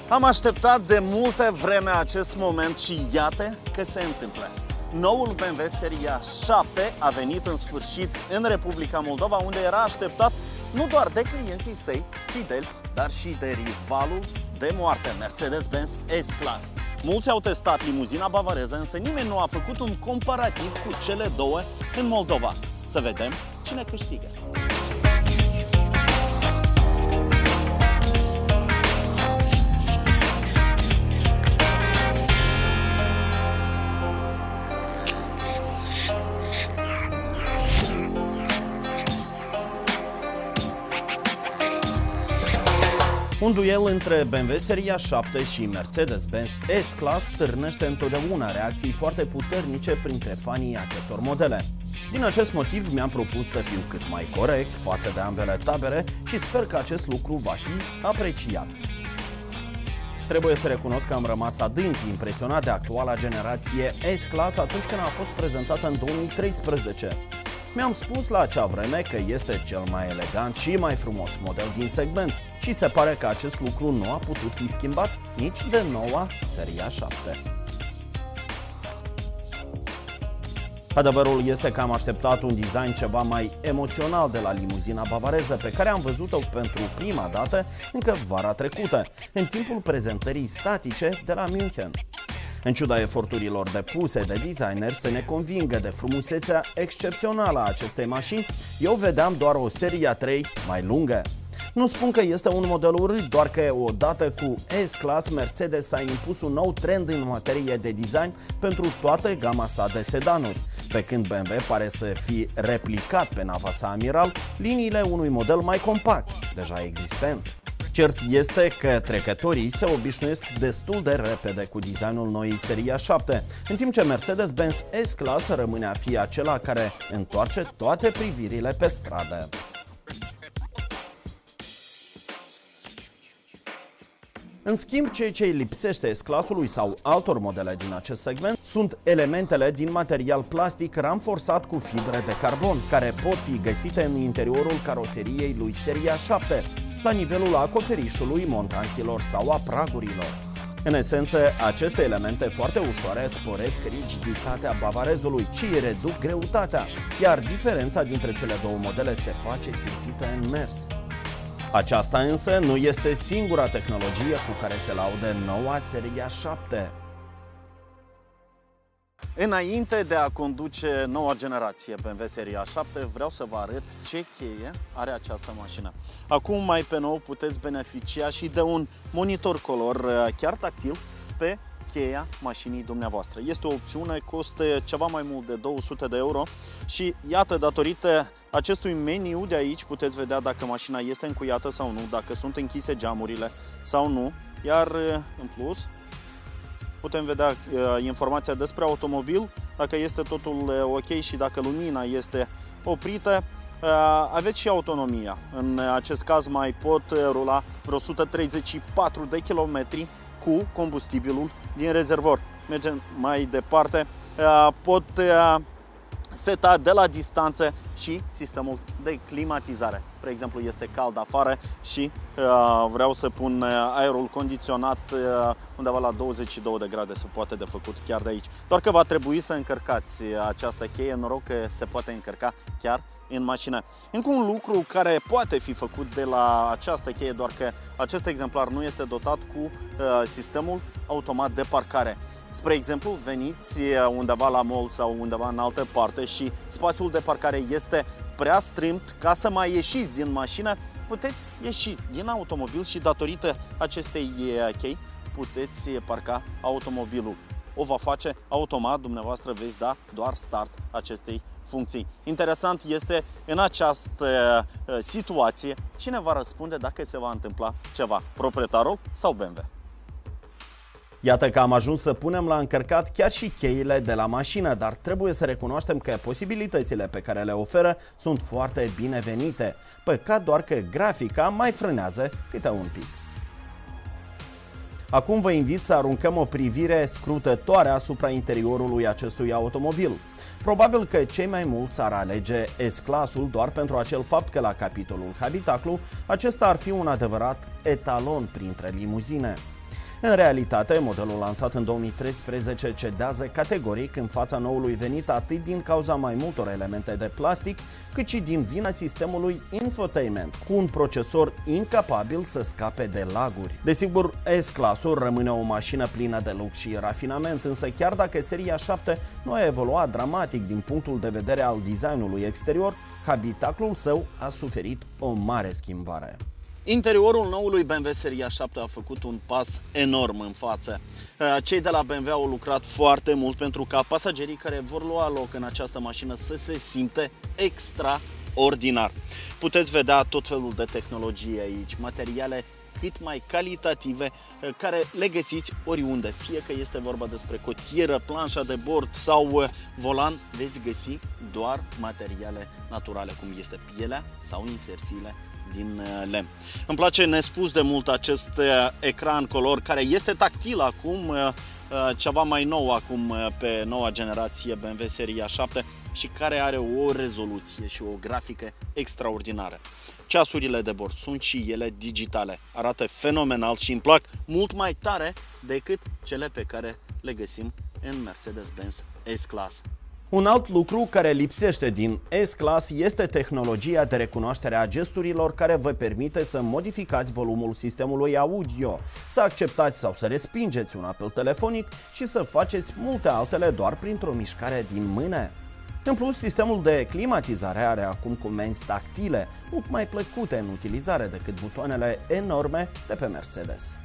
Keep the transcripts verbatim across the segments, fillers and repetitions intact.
Am așteptat de multă vreme acest moment și iată că se întâmplă. Noul B M W Seria șapte a venit în sfârșit în Republica Moldova, unde era așteptat nu doar de clienții săi fideli, dar și de rivalul de moarte, Mercedes-Benz S-Class. Mulți au testat limuzina bavareză, însă nimeni nu a făcut un comparativ cu cele două în Moldova. Să vedem cine câștigă. Un duel între B M W Seria șapte și Mercedes-Benz S-Class stârnește întotdeauna reacții foarte puternice printre fanii acestor modele. Din acest motiv mi-am propus să fiu cât mai corect față de ambele tabere și sper că acest lucru va fi apreciat. Trebuie să recunosc că am rămas adânc impresionat de actuala generație S-Class atunci când a fost prezentată în două mii treisprezece. Mi-am spus la acea vreme că este cel mai elegant și mai frumos model din segment și se pare că acest lucru nu a putut fi schimbat nici de noua Seria șapte. Adevărul este că am așteptat un design ceva mai emoțional de la limuzina bavareză, pe care am văzut-o pentru prima dată încă vara trecută, în timpul prezentării statice de la München. În ciuda eforturilor depuse de designer să ne convingă de frumusețea excepțională a acestei mașini, eu vedeam doar o Seria trei mai lungă. Nu spun că este un model urât, doar că odată cu S-Class, Mercedes a impus un nou trend în materie de design pentru toată gama sa de sedanuri, pe când B M W pare să fi replicat pe nava sa amiral liniile unui model mai compact, deja existent. Cert este că trecătorii se obișnuiesc destul de repede cu designul noii Seria șapte, în timp ce Mercedes-Benz S-Class rămâne a fi acela care întoarce toate privirile pe stradă. În schimb, ceea ce îi lipsește S-Class-ului sau altor modele din acest segment sunt elementele din material plastic ramforsat cu fibre de carbon, care pot fi găsite în interiorul caroseriei lui Seria șapte, la nivelul acoperișului, montanților sau a pragurilor. În esență, aceste elemente foarte ușoare sporesc rigiditatea bavarezului, ci îi reduc greutatea, iar diferența dintre cele două modele se face simțită în mers. Aceasta însă nu este singura tehnologie cu care se laudă noua Seria șapte. Înainte de a conduce noua generație B M W Seria șapte, vreau să vă arăt ce cheie are această mașină. Acum, mai pe nou, puteți beneficia și de un monitor color chiar tactil pe cheia mașinii dumneavoastră. Este o opțiune, costă ceva mai mult de două sute de euro și iată, datorită acestui meniu de aici puteți vedea dacă mașina este încuiată sau nu, dacă sunt închise geamurile sau nu, iar în plus putem vedea uh, informația despre automobil, dacă este totul uh, ok și dacă lumina este oprită. Uh, aveți și autonomia. În acest caz mai pot uh, rula vreo o sută treizeci și patru de kilometri cu combustibilul din rezervor. Mergem mai departe. Uh, pot uh, seta de la distanță și sistemul de climatizare. Spre exemplu, este cald afară și uh, vreau să pun aerul condiționat uh, undeva la douăzeci și două de grade, se poate de făcut chiar de aici. Doar că va trebui să încărcați această cheie, noroc că se poate încărca chiar în mașină. Încă un lucru care poate fi făcut de la această cheie, doar că acest exemplar nu este dotat cu uh, sistemul automat de parcare. Spre exemplu, veniți undeva la mall sau undeva în altă parte și spațiul de parcare este prea strâmt ca să mai ieșiți din mașină, puteți ieși din automobil și datorită acestei chei puteți parca automobilul. O va face automat, dumneavoastră veți da doar start acestei funcții. Interesant este în această situație cine va răspunde dacă se va întâmpla ceva, proprietarul sau B M W. Iată că am ajuns să punem la încărcat chiar și cheile de la mașină, dar trebuie să recunoaștem că posibilitățile pe care le oferă sunt foarte binevenite. Păcat doar că grafica mai frânează câte un pic. Acum vă invit să aruncăm o privire scrutătoare asupra interiorului acestui automobil. Probabil că cei mai mulți ar alege S-Class-ul doar pentru acel fapt că la capitolul habitaclu acesta ar fi un adevărat etalon printre limuzine. În realitate, modelul lansat în două mii treisprezece cedează categoric în fața noului venit atât din cauza mai multor elemente de plastic, cât și din vina sistemului infotainment, cu un procesor incapabil să scape de laguri. Desigur, S-Class-ul rămâne o mașină plină de lux și rafinament, însă chiar dacă seria șapte nu a evoluat dramatic din punctul de vedere al designului exterior, habitaclul său a suferit o mare schimbare. Interiorul noului B M W Seria șapte a făcut un pas enorm în față. Cei de la B M W au lucrat foarte mult pentru ca pasagerii care vor lua loc în această mașină să se simte extraordinar. Puteți vedea tot felul de tehnologie aici, materiale cât mai calitative, care le găsiți oriunde. Fie că este vorba despre cotieră, planșa de bord sau volan, veți găsi doar materiale naturale, cum este pielea sau inserțiile din lemn. Îmi place nespus de mult acest ecran color care este tactil acum, ceva mai nou acum pe noua generație B M W Seria șapte și care are o rezoluție și o grafică extraordinară. Ceasurile de bord sunt și ele digitale, arată fenomenal și îmi plac mult mai tare decât cele pe care le găsim în Mercedes-Benz S-Class. Un alt lucru care lipsește din S-Class este tehnologia de recunoaștere a gesturilor care vă permite să modificați volumul sistemului audio, să acceptați sau să respingeți un apel telefonic și să faceți multe altele doar printr-o mișcare din mână. În plus, sistemul de climatizare are acum comenzi tactile, mult mai plăcute în utilizare decât butoanele enorme de pe Mercedes.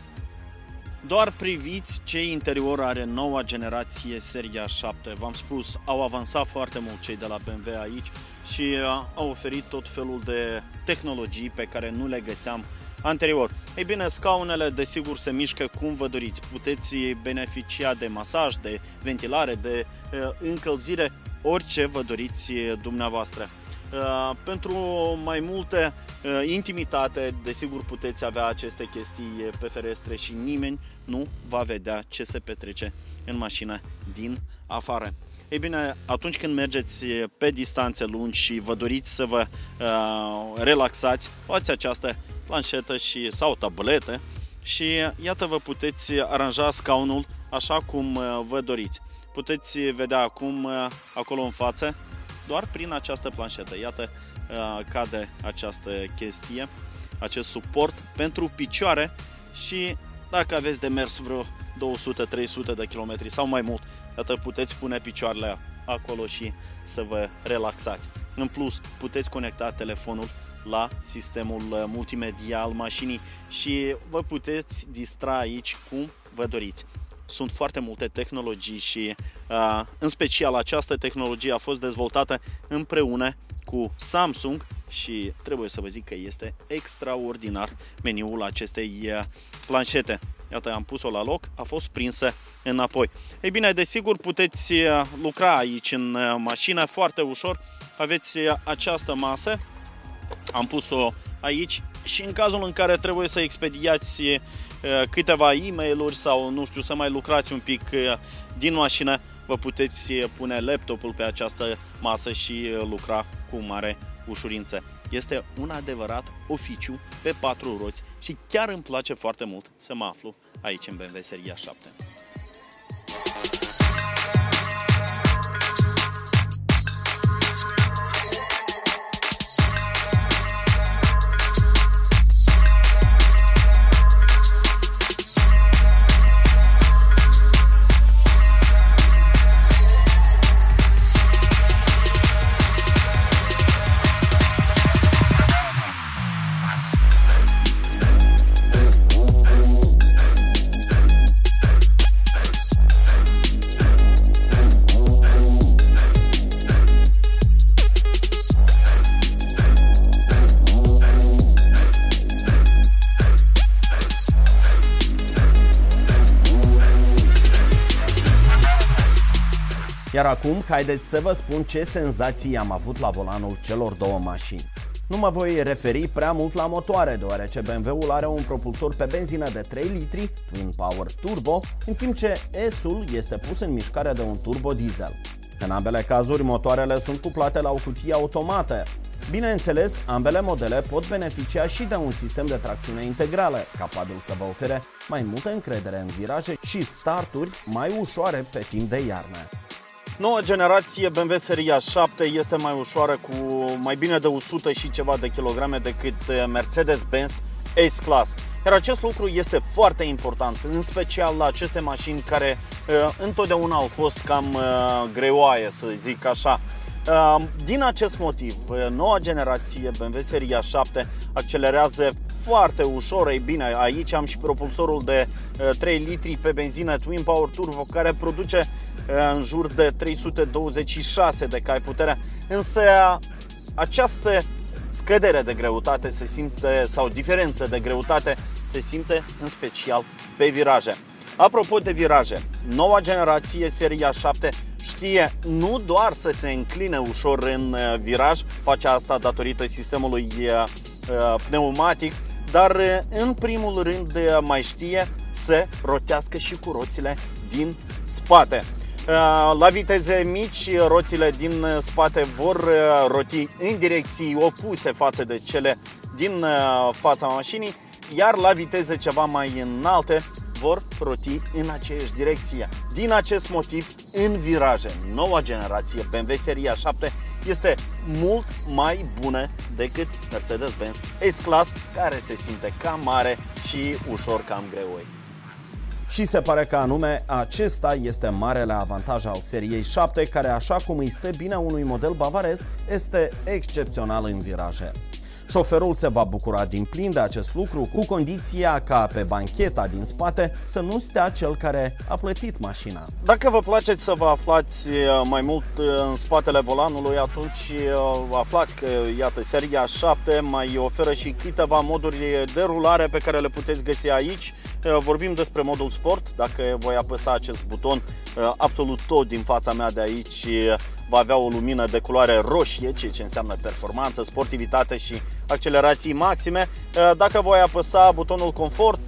Doar priviți ce interior are noua generație Seria șapte. V-am spus, au avansat foarte mult cei de la B M W aici și au oferit tot felul de tehnologii pe care nu le găseam anterior. Ei bine, scaunele desigur se mișcă cum vă doriți. Puteți beneficia de masaj, de ventilare, de încălzire, orice vă doriți dumneavoastră. Uh, pentru mai multe uh, intimitate, desigur puteți avea aceste chestii pe ferestre și nimeni nu va vedea ce se petrece în mașină din afară. Ei bine, atunci când mergeți pe distanțe lungi și vă doriți să vă uh, relaxați, luați această planșetă și, sau tabletă și iată vă puteți aranja scaunul așa cum uh, vă doriți. Puteți vedea acum uh, acolo în față, doar prin această planșetă. Iată, cade această chestie, acest suport pentru picioare și dacă aveți de mers vreo două sute trei sute de kilometri sau mai mult, iată, puteți pune picioarele acolo și să vă relaxați. În plus, puteți conecta telefonul la sistemul multimedia al mașinii și vă puteți distra aici cum vă doriți. Sunt foarte multe tehnologii și uh, în special această tehnologie a fost dezvoltată împreună cu Samsung și trebuie să vă zic că este extraordinar meniul acestei uh, planșete. Iată, am pus-o la loc, a fost prinsă înapoi. Ei bine, desigur puteți uh, lucra aici în uh, mașină foarte ușor. Aveți uh, această masă, am pus-o aici și în cazul în care trebuie să expediați uh, câteva e-mail-uri sau, nu știu, să mai lucrați un pic din mașină, vă puteți pune laptopul pe această masă și lucra cu mare ușurință. Este un adevărat oficiu pe patru roți și chiar îmi place foarte mult să mă aflu aici în B M W Seria șapte. Iar acum, haideți să vă spun ce senzații am avut la volanul celor două mașini. Nu mă voi referi prea mult la motoare, deoarece B M W-ul are un propulsor pe benzină de trei litri, Twin Power Turbo, în timp ce S-ul este pus în mișcare de un turbo diesel. În ambele cazuri, motoarele sunt cuplate la o cutie automată. Bineînțeles, ambele modele pot beneficia și de un sistem de tracțiune integrală, capabil să vă ofere mai multă încredere în viraje și starturi mai ușoare pe timp de iarnă. Noua generație B M W Seria șapte este mai ușoară, cu mai bine de o sută și ceva de kilograme decât Mercedes-Benz S-Class. Iar acest lucru este foarte important, în special la aceste mașini care uh, întotdeauna au fost cam uh, greoaie, să zic așa. Uh, din acest motiv, uh, noua generație B M W Seria șapte accelerează foarte ușor. Ei bine, aici am și propulsorul de uh, trei litri pe benzină Twin Power Turbo, care produce uh, în jur de trei sute douăzeci și șase de cai putere, însă această scădere de greutate se simte, sau diferență de greutate se simte în special pe viraje. Apropo de viraje, noua generație Seria șapte știe nu doar să se încline ușor în viraj, face asta datorită sistemului pneumatic, dar în primul rând mai știe să rotească și cu roțile din spate. La viteze mici, roțile din spate vor roti în direcții opuse față de cele din fața mașinii, iar la viteze ceva mai înalte vor roti în aceeași direcție. Din acest motiv, în viraje, noua generație B M W Seria șapte este mult mai bună decât Mercedes-Benz S-Class, care se simte cam mare și ușor cam greoi. Și se pare că anume acesta este marele avantaj al Seriei șapte, care, așa cum îi stă bine unui model bavarez, este excepțional în viraje. Șoferul se va bucura din plin de acest lucru, cu condiția ca pe bancheta din spate să nu stea cel care a plătit mașina. Dacă vă place să vă aflați mai mult în spatele volanului, atunci aflați că, iată, Seria șapte mai oferă și câteva moduri de rulare pe care le puteți găsi aici. Vorbim despre modul Sport. Dacă voi apăsa acest buton, absolut tot din fața mea de aici va avea o lumină de culoare roșie, ceea ce înseamnă performanță, sportivitate și accelerații maxime. Dacă voi apăsa butonul Confort,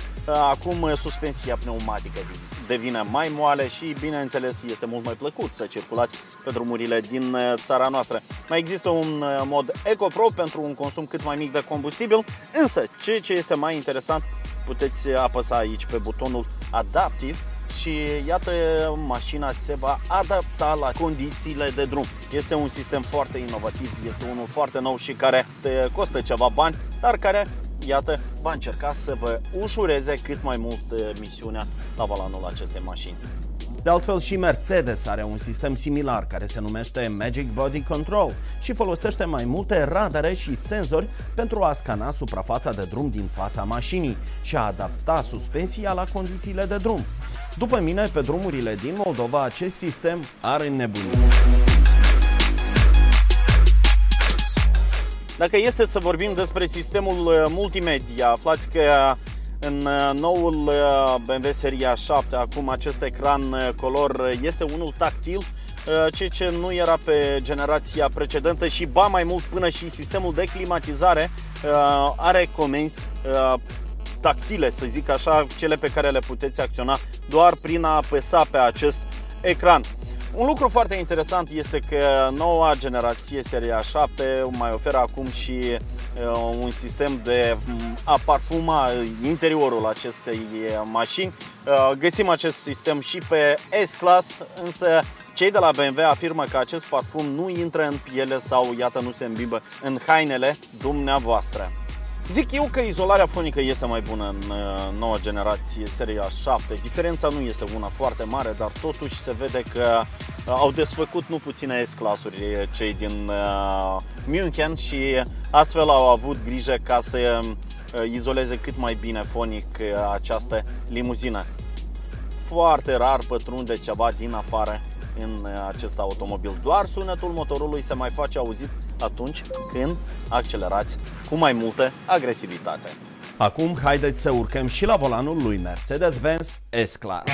acum suspensia pneumatică devine mai moale și, bineînțeles, este mult mai plăcut să circulați pe drumurile din țara noastră. Mai există un mod EcoPro pentru un consum cât mai mic de combustibil, însă ceea ce este mai interesant, puteți apăsa aici pe butonul Adaptive și iată, mașina se va adapta la condițiile de drum. Este un sistem foarte inovativ, este unul foarte nou și care te costă ceva bani, dar care, iată, va încerca să vă ușureze cât mai mult misiunea la volanul acestei mașini. De altfel, și Mercedes are un sistem similar care se numește Magic Body Control și folosește mai multe radare și senzori pentru a scana suprafața de drum din fața mașinii și a adapta suspensia la condițiile de drum. După mine, pe drumurile din Moldova, acest sistem are înnebunit. Dacă este să vorbim despre sistemul multimedia, aflați că în noul B M W Seria șapte, acum acest ecran color este unul tactil, ceea ce nu era pe generația precedentă și, ba mai mult, până și sistemul de climatizare are comenzi tactile, să zic așa, cele pe care le puteți acționa doar prin a apăsa pe acest ecran. Un lucru foarte interesant este că noua generație Seria șapte mai oferă acum și uh, un sistem de a parfuma interiorul acestei mașini. Uh, găsim acest sistem și pe S-Class, însă cei de la B M W afirmă că acest parfum nu intră în piele sau, iată, nu se îmbibă în hainele dumneavoastră. Zic eu că izolarea fonică este mai bună în noua generație Seria șapte. Diferența nu este una foarte mare, dar totuși se vede că au desfăcut nu puține S-Class-uri cei din uh, München și astfel au avut grijă ca să izoleze cât mai bine fonic această limuzină. Foarte rar pătrunde ceva din afară în acest automobil. Doar sunetul motorului se mai face auzit atunci când accelerați cu mai multă agresivitate. Acum haideți să urcăm și la volanul lui Mercedes-Benz S-Class.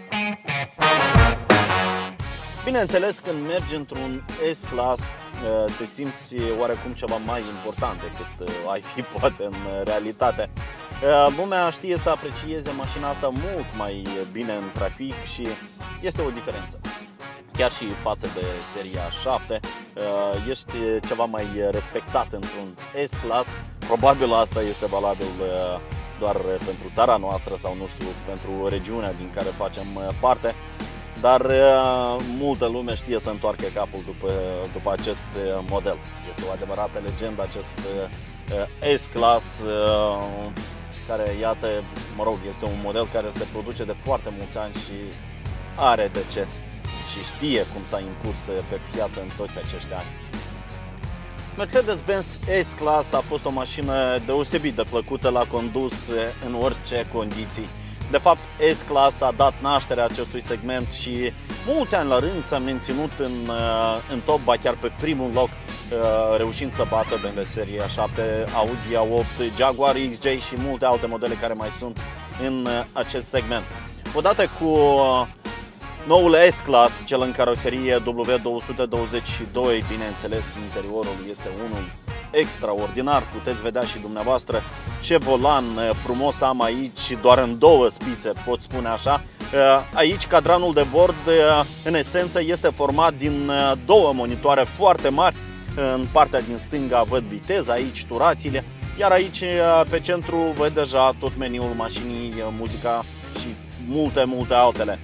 Bineînțeles, când mergi într-un S-Class, te simți oarecum ceva mai important decât ai fi poate în realitate. Lumea știe să aprecieze mașina asta mult mai bine în trafic și este o diferență. chiar și față de seria șapte, ești ceva mai respectat într-un S-Class. Probabil asta este valabil doar pentru țara noastră sau, nu știu, pentru regiunea din care facem parte, dar multă lume știe să întoarcă capul după, după acest model. Este o adevărată legendă acest S-Class, care, iată, mă rog, este un model care se produce de foarte mulți ani și are de ce și știe cum s-a impus pe piață în toți acești ani. Mercedes-Benz S-Class a fost o mașină deosebit de plăcută la condus în orice condiții. De fapt, S-Class a dat naștere acestui segment și mulți ani la rând s-a menținut în, în top, ba chiar pe primul loc, reușind să bată B M W seria șapte, Audi A opt, Jaguar X J și multe alte modele care mai sunt în acest segment. Odată cu noul S-Class, cel în caroserie W două sute douăzeci și doi, bineînțeles, interiorul este unul extraordinar. Puteți vedea și dumneavoastră ce volan frumos am aici, doar în două spițe, pot spune așa. Aici cadranul de bord, în esență, este format din două monitoare foarte mari. În partea din stânga văd viteza, aici turațiile, iar aici pe centru văd deja tot meniul mașinii, muzica și multe, multe altele.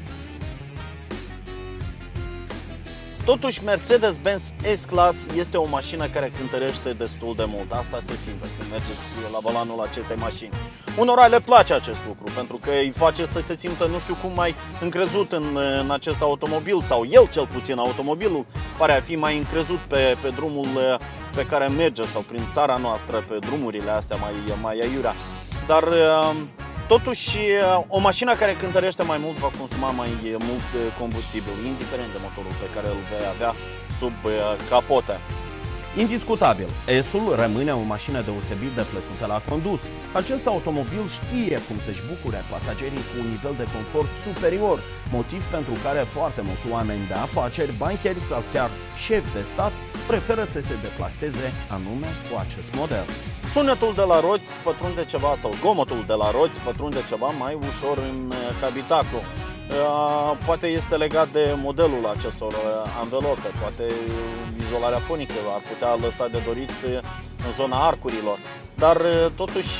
Totuși, Mercedes-Benz S-Class este o mașină care cântărește destul de mult. Asta se simte când mergeți la volanul acestei mașini. Unora le place acest lucru, pentru că îi face să se simtă, nu știu cum, mai încrezut în, în acest automobil, sau el cel puțin, automobilul, pare a fi mai încrezut pe, pe drumul pe care merge, sau prin țara noastră, pe drumurile astea mai, mai aiurea. Dar totuși, o mașină care cântărește mai mult va consuma mai mult combustibil, indiferent de motorul pe care îl vei avea sub capotă. Indiscutabil, S-ul rămâne o mașină deosebit de plăcută la condus. Acest automobil știe cum să-și bucure pasagerii cu un nivel de confort superior, motiv pentru care foarte mulți oameni de afaceri, bancheri sau chiar șefi de stat preferă să se deplaseze anume cu acest model. Sunetul de la roți pătrunde ceva, sau zgomotul de la roți pătrunde ceva mai ușor în habitaclu. Poate este legat de modelul acestor anvelope, poate izolarea fonică ar putea lăsa de dorit în zona arcurilor, dar totuși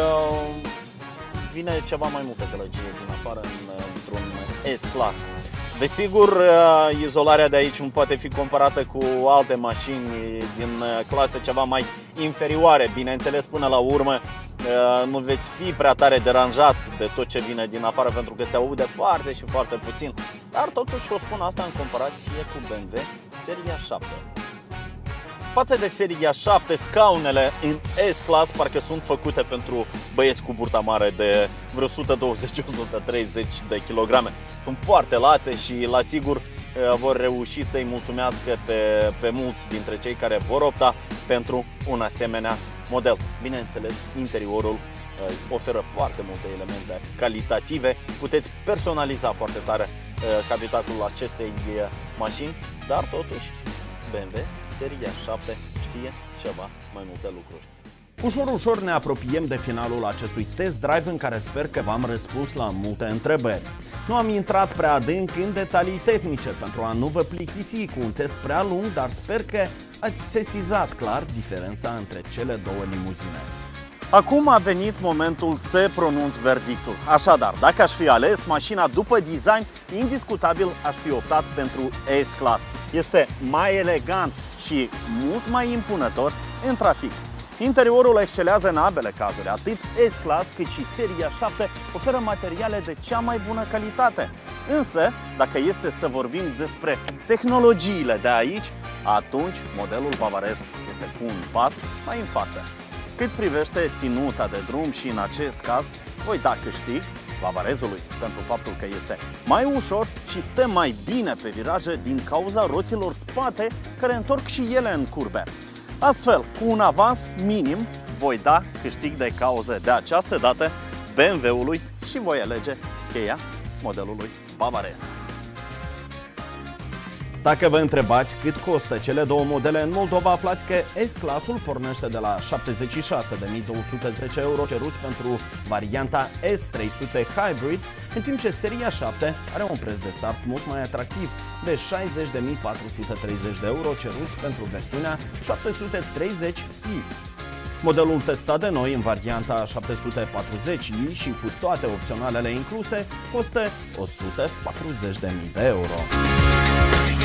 vine ceva mai multă gălăgie din afară într-un S-Class. Desigur, izolarea de aici nu poate fi comparată cu alte mașini din clase ceva mai inferioare. Bineînțeles, până la urmă nu veți fi prea tare deranjat de tot ce vine din afară, pentru că se aude foarte și foarte puțin. Dar totuși o spun asta în comparație cu B M W seria șapte. Față de seria șapte, scaunele în S-Class parcă sunt făcute pentru băieți cu burta mare de vreo o sută douăzeci - o sută treizeci de kilograme. Sunt foarte late și la sigur vor reuși să-i mulțumească pe, pe mulți dintre cei care vor opta pentru un asemenea model. Bineînțeles, interiorul oferă foarte multe elemente calitative. Puteți personaliza foarte tare habitaclul acestei mașini, dar totuși B M W seria șapte știe ceva mai multe lucruri. Ușor, ușor ne apropiem de finalul acestui test drive, în care sper că v-am răspuns la multe întrebări. Nu am intrat prea adânc în detalii tehnice pentru a nu vă plictisi cu un test prea lung, dar sper că ați sesizat clar diferența între cele două limuzine. Acum a venit momentul să pronunț verdictul. Așadar, dacă aș fi ales mașina după design, indiscutabil aș fi optat pentru S-Class. Este mai elegant și mult mai impunător în trafic. Interiorul excelează în ambele cazuri, atât S-Class cât și seria șapte oferă materiale de cea mai bună calitate. Însă, dacă este să vorbim despre tehnologiile de aici, atunci modelul bavarez este cu un pas mai în față. Cât privește ținuta de drum și în acest caz, voi da câștig bavarezului pentru faptul că este mai ușor și stă mai bine pe viraje din cauza roților spate care întorc și ele în curbe. Astfel, cu un avans minim, voi da câștig de cauză de această dată B M W-ului și voi alege cheia modelului bavarez. Dacă vă întrebați cât costă cele două modele în Moldova, aflați că S-Clasul pornește de la șaptezeci și șase de mii două sute zece euro ceruți pentru varianta S trei sute Hybrid, în timp ce seria șapte are un preț de start mult mai atractiv de șaizeci de mii patru sute treizeci de euro ceruți pentru versiunea șapte sute treizeci i. Modelul testat de noi în varianta șapte sute patruzeci i și cu toate opționalele incluse costă o sută patruzeci de mii de euro.